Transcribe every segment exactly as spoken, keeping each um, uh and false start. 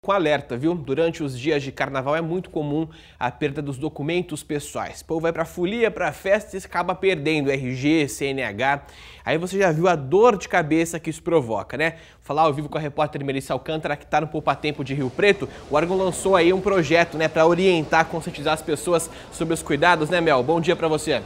Com alerta, viu? Durante os dias de carnaval é muito comum a perda dos documentos pessoais. O povo vai pra folia, pra festa e acaba perdendo R G, C N H. Aí você já viu a dor de cabeça que isso provoca, né? Vou falar ao vivo com a repórter Melissa Alcântara, que está no Poupa Tempo de Rio Preto. O órgão lançou aí um projeto, né, para orientar, conscientizar as pessoas sobre os cuidados, né, Mel? Bom dia para você.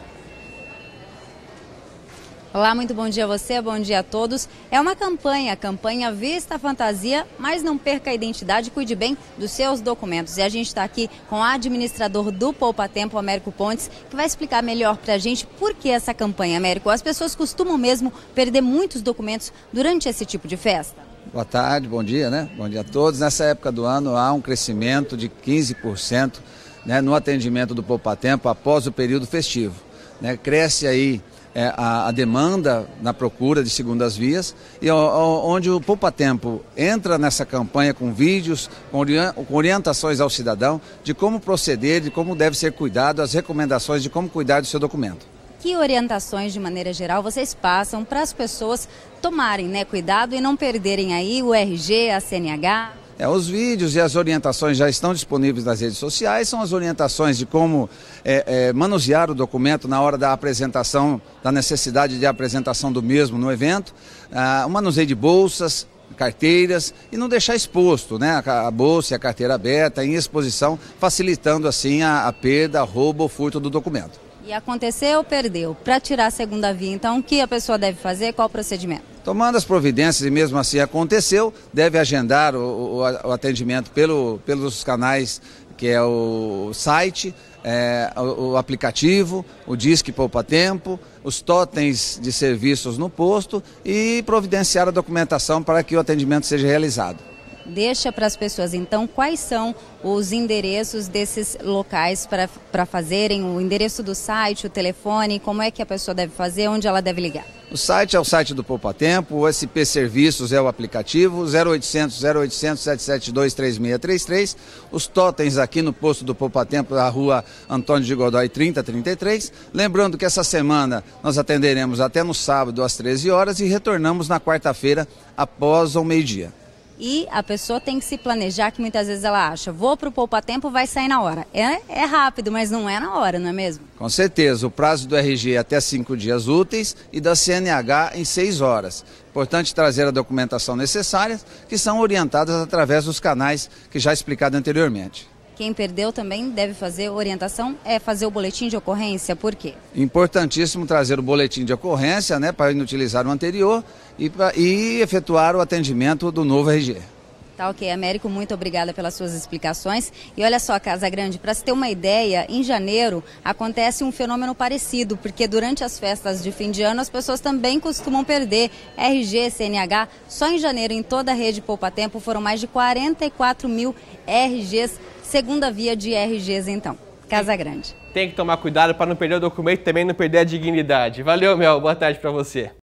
Olá, muito bom dia a você, bom dia a todos. É uma campanha, a campanha Vista a Fantasia, mas não perca a identidade, cuide bem dos seus documentos. E a gente está aqui com o administrador do Poupa Tempo, Américo Pontes, que vai explicar melhor para a gente por que essa campanha, Américo. As pessoas costumam mesmo perder muitos documentos durante esse tipo de festa? Boa tarde, bom dia, né? Bom dia a todos. Nessa época do ano há um crescimento de quinze por cento, né, no atendimento do Poupa Tempo após o período festivo, né? Cresce aí É, a, a demanda na procura de segundas vias, e ó, onde o Poupa Tempo entra nessa campanha com vídeos, com, orient, com orientações ao cidadão de como proceder, de como deve ser cuidado, as recomendações de como cuidar do seu documento. Que orientações, de maneira geral, vocês passam para as pessoas tomarem, né, cuidado e não perderem aí o R G, a C N H? É, os vídeos e as orientações já estão disponíveis nas redes sociais, são as orientações de como é, é, manusear o documento na hora da apresentação, da necessidade de apresentação do mesmo no evento, ah, o manuseio de bolsas, carteiras e não deixar exposto, né, a, a bolsa e a carteira aberta em exposição, facilitando assim a, a perda, roubo ou furto do documento. E aconteceu ou perdeu? Para tirar a segunda via, então, o que a pessoa deve fazer? Qual o procedimento? Tomando as providências, e mesmo assim aconteceu, deve agendar o, o, o atendimento pelo, pelos canais, que é o site, é, o, o aplicativo, o Disque Poupa Tempo, os totens de serviços no posto e providenciar a documentação para que o atendimento seja realizado. Deixa para as pessoas, então, quais são os endereços desses locais para para fazerem, o endereço do site, o telefone, como é que a pessoa deve fazer, onde ela deve ligar? O site é o site do Poupa Tempo, o S P Serviços é o aplicativo, zero oitocentos, zero oitocentos, sete sete dois, três seis três três. Os totens aqui no posto do Poupa Tempo, na rua Antônio de Godoy trinta trinta e três. Lembrando que essa semana nós atenderemos até no sábado às treze horas e retornamos na quarta-feira após o meio-dia. E a pessoa tem que se planejar, que muitas vezes ela acha, vou para o Poupa Tempo, vai sair na hora. É, é rápido, mas não é na hora, não é mesmo? Com certeza, o prazo do R G é até cinco dias úteis e da C N H em seis horas. Importante trazer a documentação necessária, que são orientadas através dos canais que já explicado anteriormente. Quem perdeu também deve fazer orientação, é fazer o boletim de ocorrência, por quê? Importantíssimo trazer o boletim de ocorrência, né, para inutilizar o anterior e, pra, e efetuar o atendimento do novo R G. Tá ok, Américo, muito obrigada pelas suas explicações. E olha só, Casa Grande, para se ter uma ideia, em janeiro acontece um fenômeno parecido, porque durante as festas de fim de ano as pessoas também costumam perder R G, C N H. Só em janeiro, em toda a rede Poupa Tempo, foram mais de quarenta e quatro mil R Gs, segunda via de R Gs então. Casa Grande. Tem que tomar cuidado para não perder o documento e também não perder a dignidade. Valeu, Mel. Boa tarde para você.